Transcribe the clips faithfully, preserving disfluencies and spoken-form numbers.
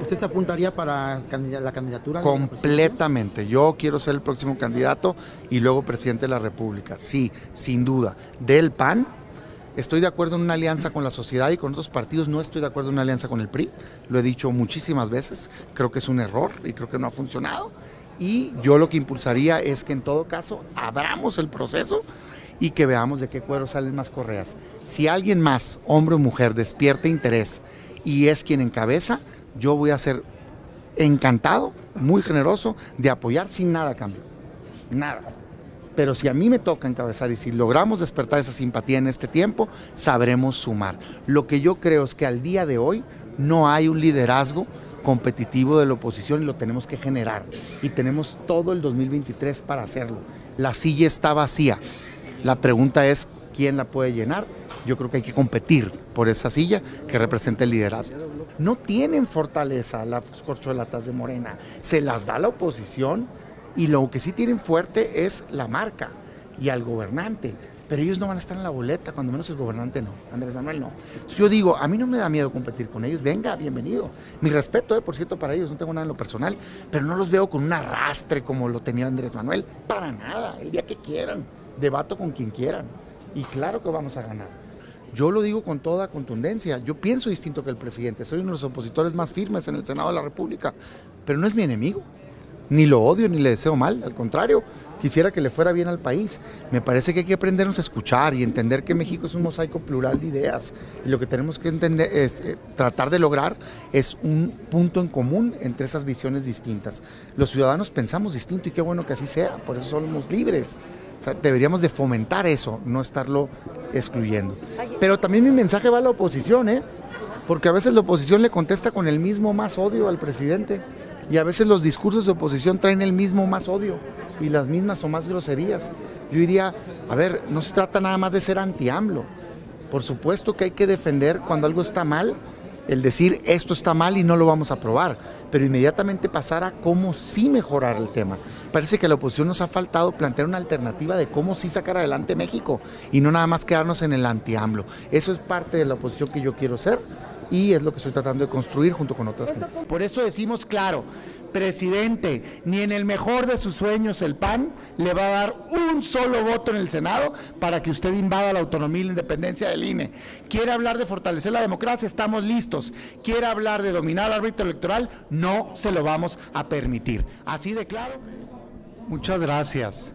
¿Usted se apuntaría para la candidatura? Completamente. Yo quiero ser el próximo candidato y luego presidente de la República. Sí, sin duda. Del P A N, estoy de acuerdo en una alianza con la sociedad y con otros partidos, no estoy de acuerdo en una alianza con el P R I. Lo he dicho muchísimas veces, creo que es un error y creo que no ha funcionado. Y yo lo que impulsaría es que en todo caso abramos el proceso y que veamos de qué cuero salen más correas. Si alguien más, hombre o mujer, despierta interés y es quien encabeza, yo voy a ser encantado, muy generoso, de apoyar sin nada a cambio. Nada. Pero si a mí me toca encabezar y si logramos despertar esa simpatía en este tiempo, sabremos sumar. Lo que yo creo es que al día de hoy no hay un liderazgo competitivo de la oposición y lo tenemos que generar. Y tenemos todo el dos mil veintitrés para hacerlo. La silla está vacía. La pregunta es, ¿quién la puede llenar? Yo creo que hay que competir por esa silla que representa el liderazgo. No tienen fortaleza las corcholatas de Morena, se las da la oposición y lo que sí tienen fuerte es la marca y al gobernante, pero ellos no van a estar en la boleta, cuando menos el gobernante no, Andrés Manuel no. Entonces yo digo, a mí no me da miedo competir con ellos, venga, bienvenido. Mi respeto, eh, por cierto, para ellos, no tengo nada en lo personal, pero no los veo con un arrastre como lo tenía Andrés Manuel, para nada, el día que quieran, debato con quien quieran y claro que vamos a ganar. Yo lo digo con toda contundencia, yo pienso distinto que el presidente, soy uno de los opositores más firmes en el Senado de la República, pero no es mi enemigo, ni lo odio ni le deseo mal, al contrario, quisiera que le fuera bien al país. Me parece que hay que aprendernos a escuchar y entender que México es un mosaico plural de ideas y lo que tenemos que entender es eh, tratar de lograr es un punto en común entre esas visiones distintas. Los ciudadanos pensamos distinto y qué bueno que así sea, por eso somos libres. O sea, deberíamos de fomentar eso, no estarlo excluyendo. Pero también mi mensaje va a la oposición, ¿eh? Porque a veces la oposición le contesta con el mismo más odio al presidente y a veces los discursos de oposición traen el mismo más odio y las mismas o más groserías. Yo diría, a ver, no se trata nada más de ser anti-AMLO. Por supuesto que hay que defender cuando algo está mal, el decir esto está mal y no lo vamos a aprobar, pero inmediatamente pasar a cómo sí mejorar el tema. Parece que a la oposición nos ha faltado plantear una alternativa de cómo sí sacar adelante México y no nada más quedarnos en el anti-AMLO. Eso es parte de la oposición que yo quiero ser y es lo que estoy tratando de construir junto con otras gentes. Por eso decimos claro, presidente, ni en el mejor de sus sueños el P A N le va a dar un solo voto en el Senado para que usted invada la autonomía y la independencia del I N E. Quiere hablar de fortalecer la democracia, estamos listos. Quiere hablar de dominar al árbitro electoral, no se lo vamos a permitir. Así de claro. Muchas gracias.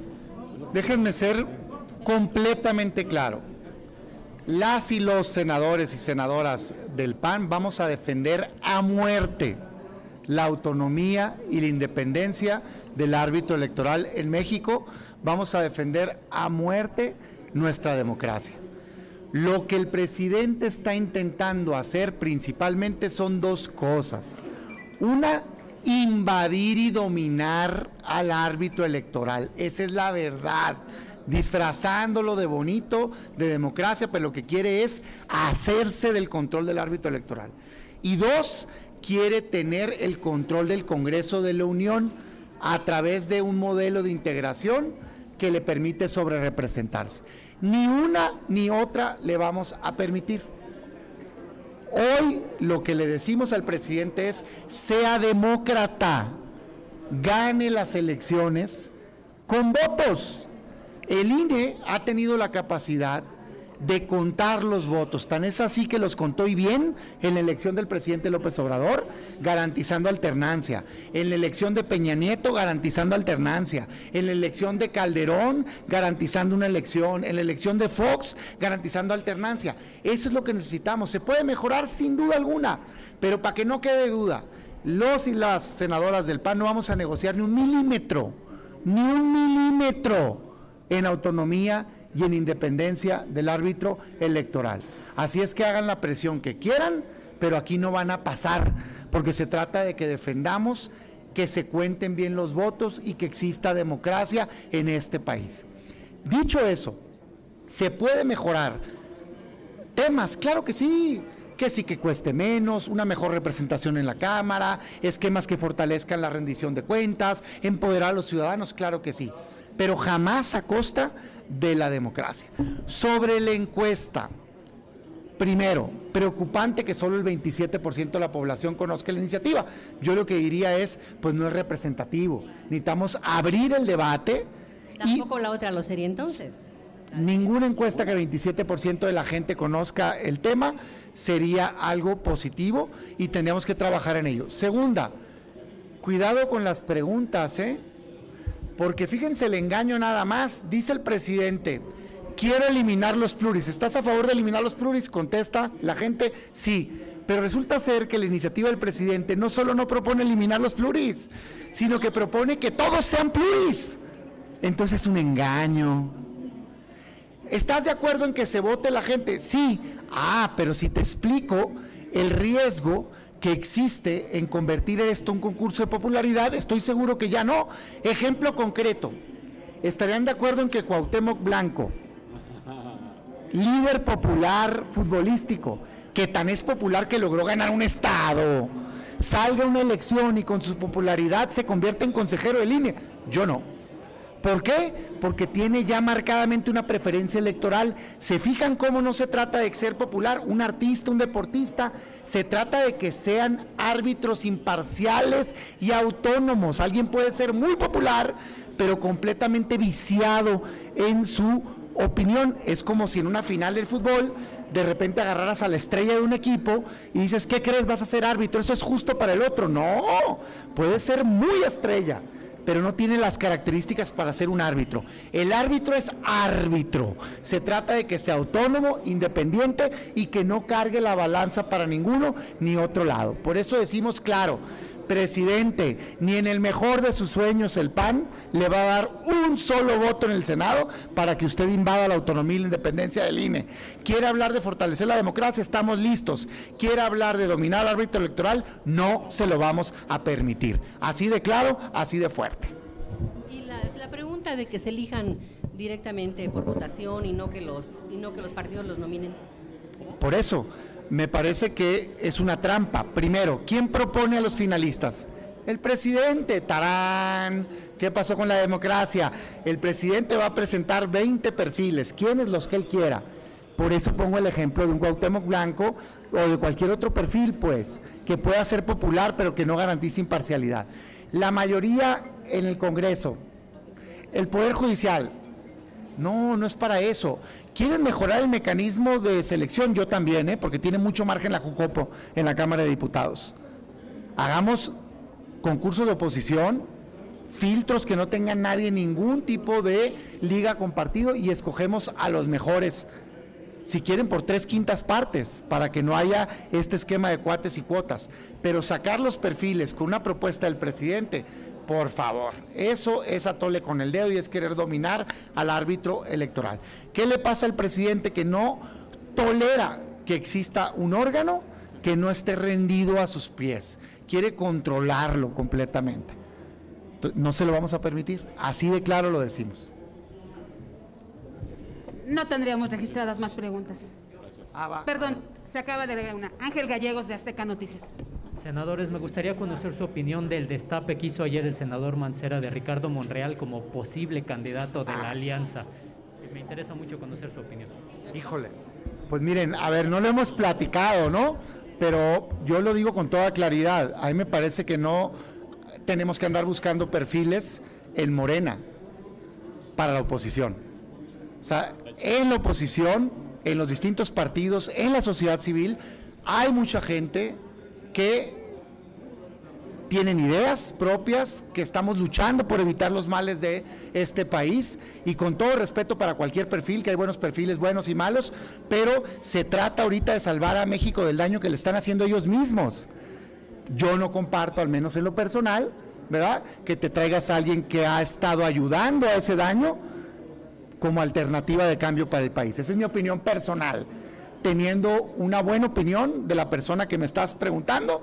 Déjenme ser completamente claro. Las y los senadores y senadoras del P A N vamos a defender a muerte la autonomía y la independencia del árbitro electoral en México. Vamos a defender a muerte nuestra democracia. Lo que el presidente está intentando hacer principalmente son dos cosas. Una, invadir y dominar al árbitro electoral. Esa es la verdad. Disfrazándolo de bonito, de democracia, pero lo que quiere es hacerse del control del árbitro electoral. Y dos, quiere tener el control del Congreso de la Unión a través de un modelo de integración que le permite sobrerepresentarse. Ni una ni otra le vamos a permitir. Hoy lo que le decimos al presidente es, sea demócrata, gane las elecciones con votos. El I N E ha tenido la capacidad de contar los votos, tan es así que los contó y bien en la elección del presidente López Obrador, garantizando alternancia, en la elección de Peña Nieto, garantizando alternancia, en la elección de Calderón, garantizando una elección, en la elección de Fox, garantizando alternancia. Eso es lo que necesitamos. Se puede mejorar sin duda alguna, pero para que no quede duda, los y las senadoras del P A N no vamos a negociar ni un milímetro, ni un milímetro en autonomía y en independencia del árbitro electoral. Así es que hagan la presión que quieran, pero aquí no van a pasar, porque se trata de que defendamos que se cuenten bien los votos y que exista democracia en este país. Dicho eso, ¿se puede mejorar temas? Claro que sí, que sí que cueste menos, una mejor representación en la Cámara, esquemas que fortalezcan la rendición de cuentas, empoderar a los ciudadanos, claro que sí, pero jamás a costa de la democracia. Sobre la encuesta, Primero, preocupante que solo el veintisiete por ciento de la población conozca la iniciativa. Yo lo que diría es, pues no es representativo. Necesitamos abrir el debate. ¿Tampoco la otra lo sería entonces? Ninguna encuesta que veintisiete por ciento de la gente conozca el tema sería algo positivo y tendríamos que trabajar en ello. Segunda, cuidado con las preguntas, ¿eh? Porque fíjense el engaño nada más. Dice el presidente, quiero eliminar los pluris. ¿Estás a favor de eliminar los pluris? Contesta la gente, sí. Pero resulta ser que la iniciativa del presidente no solo no propone eliminar los pluris, sino que propone que todos sean pluris. Entonces es un engaño. ¿Estás de acuerdo en que se vote la gente? Sí. Ah, pero si te explico el riesgo que existe en convertir esto en un concurso de popularidad, estoy seguro que ya no. Ejemplo concreto, ¿estarían de acuerdo en que Cuauhtémoc Blanco, líder popular futbolístico, que tan es popular que logró ganar un estado, salga a una elección y con su popularidad se convierte en consejero del I N E? Yo no. ¿Por qué? Porque tiene ya marcadamente una preferencia electoral. ¿Se fijan cómo no se trata de ser popular, un artista, un deportista? Se trata de que sean árbitros imparciales y autónomos. Alguien puede ser muy popular, pero completamente viciado en su opinión. Es como si en una final del fútbol de repente agarraras a la estrella de un equipo y dices, ¿qué crees? Vas a ser árbitro, eso es justo para el otro. No, puede ser muy estrella, pero no tiene las características para ser un árbitro. El árbitro es árbitro. Se trata de que sea autónomo, independiente y que no cargue la balanza para ninguno ni otro lado. Por eso decimos claro, presidente, ni en el mejor de sus sueños el P A N le va a dar un solo voto en el Senado para que usted invada la autonomía y la independencia del I N E. Quiere hablar de fortalecer la democracia, estamos listos. Quiere hablar de dominar al árbitro electoral, no se lo vamos a permitir. Así de claro, así de fuerte. Y la, la pregunta de que se elijan directamente por votación y no que los, y no que los partidos los nominen. Por eso, me parece que es una trampa. Primero, ¿quién propone a los finalistas? El presidente. Tarán. ¿Qué pasó con la democracia? El presidente va a presentar veinte perfiles, ¿quiénes? Los que él quiera. Por eso pongo el ejemplo de un Cuauhtémoc Blanco o de cualquier otro perfil, pues, que pueda ser popular pero que no garantice imparcialidad. La mayoría en el Congreso, el Poder Judicial, no, no es para eso. ¿Quieren mejorar el mecanismo de selección? Yo también, ¿eh? Porque tiene mucho margen la Jucopo en la Cámara de Diputados. Hagamos concursos de oposición, filtros que no tengan nadie ningún tipo de liga con partido y escogemos a los mejores, si quieren por tres quintas partes, para que no haya este esquema de cuates y cuotas. Pero sacar los perfiles con una propuesta del presidente, por favor, eso es atole con el dedo y es querer dominar al árbitro electoral. ¿Qué le pasa al presidente que no tolera que exista un órgano que no esté rendido a sus pies? Quiere controlarlo completamente. No se lo vamos a permitir, así de claro lo decimos. No tendríamos registradas más preguntas. Ah, va. Perdón, se acaba de agregar una. Ángel Gallegos, de Azteca Noticias. Senadores, me gustaría conocer su opinión del destape que hizo ayer el senador Mancera de Ricardo Monreal como posible candidato de la alianza. Me interesa mucho conocer su opinión. Híjole, pues miren, a ver, no lo hemos platicado, ¿no? Pero yo lo digo con toda claridad. A mí me parece que no tenemos que andar buscando perfiles en Morena para la oposición. O sea, en la oposición, en los distintos partidos, en la sociedad civil, hay mucha gente que tienen ideas propias, que estamos luchando por evitar los males de este país, y con todo respeto para cualquier perfil, que hay buenos perfiles, buenos y malos, pero se trata ahorita de salvar a México del daño que le están haciendo ellos mismos. Yo no comparto, al menos en lo personal, ¿verdad?, que te traigas a alguien que ha estado ayudando a ese daño como alternativa de cambio para el país. Esa es mi opinión personal, teniendo una buena opinión de la persona que me estás preguntando,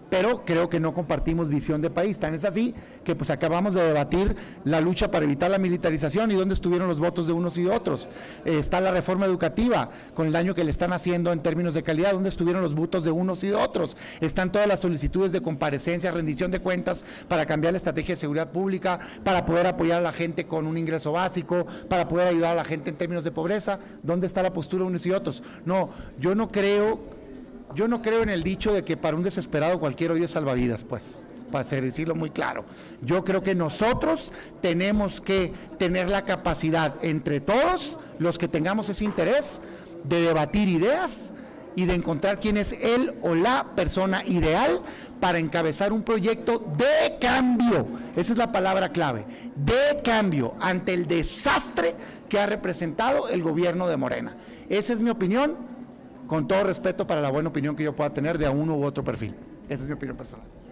pero creo que no compartimos visión de país. Tan es así que pues acabamos de debatir la lucha para evitar la militarización y dónde estuvieron los votos de unos y de otros. Eh, está la reforma educativa, con el daño que le están haciendo en términos de calidad, dónde estuvieron los votos de unos y de otros. Están todas las solicitudes de comparecencia, rendición de cuentas para cambiar la estrategia de seguridad pública, para poder apoyar a la gente con un ingreso básico, para poder ayudar a la gente en términos de pobreza. ¿Dónde está la postura de unos y otros? No, yo no creo... Yo no creo en el dicho de que para un desesperado cualquier hoyo es salvavidas, pues, para decirlo muy claro. Yo creo que nosotros tenemos que tener la capacidad, entre todos los que tengamos ese interés, de debatir ideas y de encontrar quién es él o la persona ideal para encabezar un proyecto de cambio. Esa es la palabra clave, de cambio ante el desastre que ha representado el gobierno de Morena. Esa es mi opinión, con todo respeto para la buena opinión que yo pueda tener de a uno u otro perfil. Esa es mi opinión personal.